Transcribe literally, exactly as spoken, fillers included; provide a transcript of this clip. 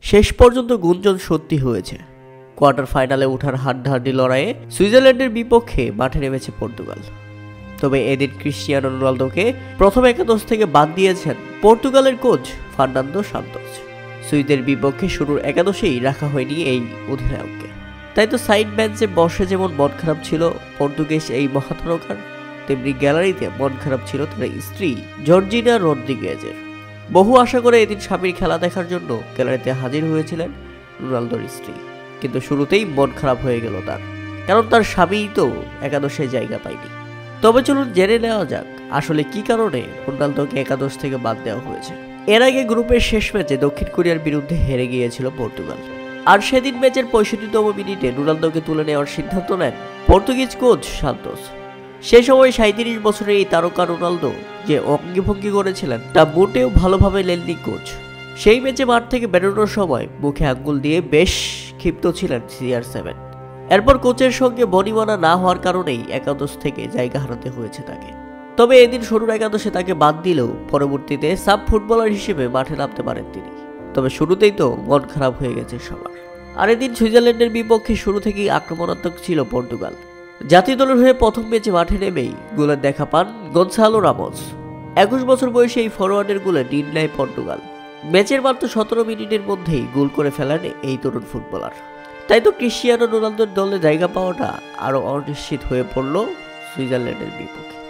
শেষ পর্যন্ত গুঞ্জন সত্যি হয়েছে। কোয়ার্টার ফাইনালে ওঠার হাড্ডাহাড্ডি লড়াইয়ে সুইজারল্যান্ডের বিপক্ষে মাঠে নেমেছে পর্তুগাল। তবে এদিন ক্রিস্টিয়ানো রোনালদোকে প্রথম একাদশ থেকে বাদ দিয়েছেন পর্তুগালের কোচ ফার্নান্দো সান্তোস। সুইসদের বিপক্ষে শুরুর একাদশেই রাখা হয়নি এই অধিনায়ককে। তাই তো সাইড বেঞ্চে বসে যেমন মন খারাপ ছিল পর্তুগিজ এই মহাতারকার, তেমনি গ্যালারিতে মন খারাপ ছিল তার স্ত্রী জর্জিনা রদ্রিগেজের। বহু আশা করে এদিন স্বামীর খেলা দেখার জন্য গ্যালারিতে হাজির হয়েছিলেন রোনালদোর স্ত্রী, কিন্তু শুরুতেই মন খারাপ হয়ে গেল তার, কারণ তার স্বামীই তো একাদশে জায়গা পায়নি। তবে চলুন জেনে নেওয়া যাক আসলে কি কারণে রোনালদোকে একাদশ থেকে বাদ দেওয়া হয়েছে। এর আগে গ্রুপের শেষ ম্যাচে দক্ষিণ কোরিয়ার বিরুদ্ধে হেরে গিয়েছিল পর্তুগাল, আর সেদিন ম্যাচের পঁয়ষট্টিতম মিনিটে রোনালদোকে তুলে নেওয়ার সিদ্ধান্ত নেন পর্তুগিজ কোচ সান্তোস। সে সময় সাঁইত্রিশ বছরের এই তারকা রোনালদো যে অঙ্গিভঙ্গি করেছিলেন তা মোটেও ভালোভাবে নেননি কোচ। সেই ম্যাচে মাঠ থেকে বেরোনোর সময় মুখে আঙ্গুল দিয়ে বেশ ক্ষিপ্ত ছিলেন সি আর সেভেন। এরপর কোচের সঙ্গে বনিবনা না হওয়ার কারণেই একাদশ থেকে জায়গা হারাতে হয়েছে তাকে। তবে এদিন শুরুর একাদশে তাকে বাদ দিলেও পরবর্তীতে সাব ফুটবলার হিসেবে মাঠে নামতে পারেন তিনি। তবে শুরুতেই তো মন খারাপ হয়ে গেছে সবার। আর এদিন সুইজারল্যান্ডের বিপক্ষে শুরু থেকেই আক্রমণাত্মক ছিল পর্তুগাল। জাতীয় দলের হয়ে প্রথম ম্যাচে মাঠে নেমেই গোলের দেখা পান গনসালো রামোস। একুশ বছর বয়সে এই ফরওয়ার্ডের গোলে নির্ণয় নেয় পর্তুগাল। ম্যাচের মাত্র সতেরো মিনিটের মধ্যেই গোল করে ফেলেন এই তরুণ ফুটবলার। তাই তো ক্রিস্টিয়ানো রোনালদোর দলে জায়গা পাওয়াটা আরও অনিশ্চিত হয়ে পড়ল সুইজারল্যান্ডের বিপক্ষে।